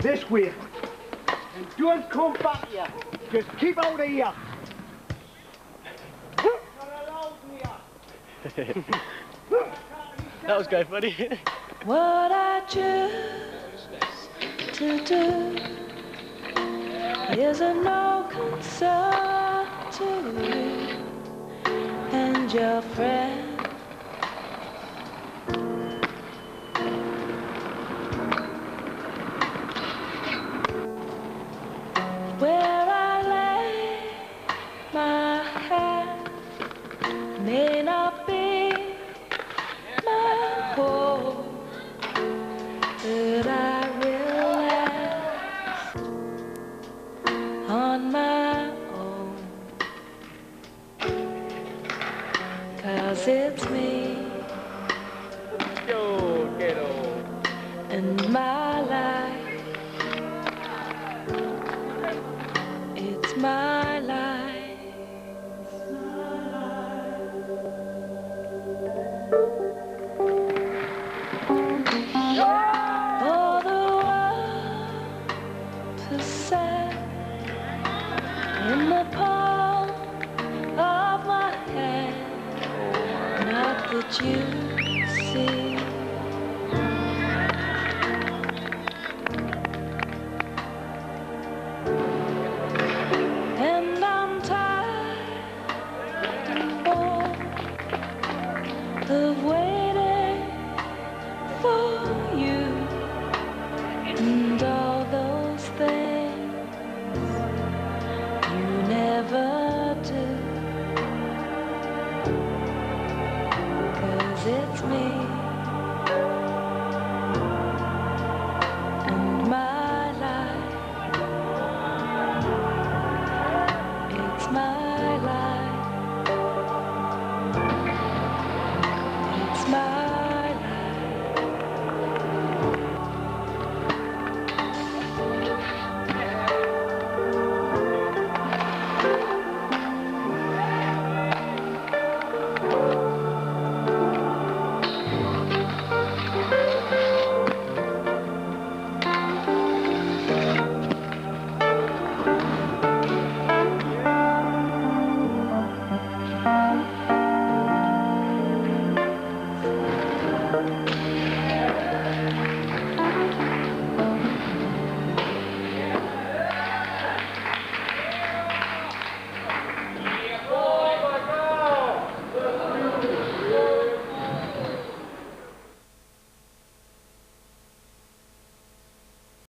This way. And don't come back here. Just keep out of here. Not allowed here. That was great, buddy. What I choose to do is of no concern to you and your friend. Where I lay my head may not be my home, but I relax on my own, 'cause it's me and my life. It's my life. For the world to set in the palm of my hand, not that you see. And I'm tired and bored of waiting for you and all those things you never do, 'cause it's me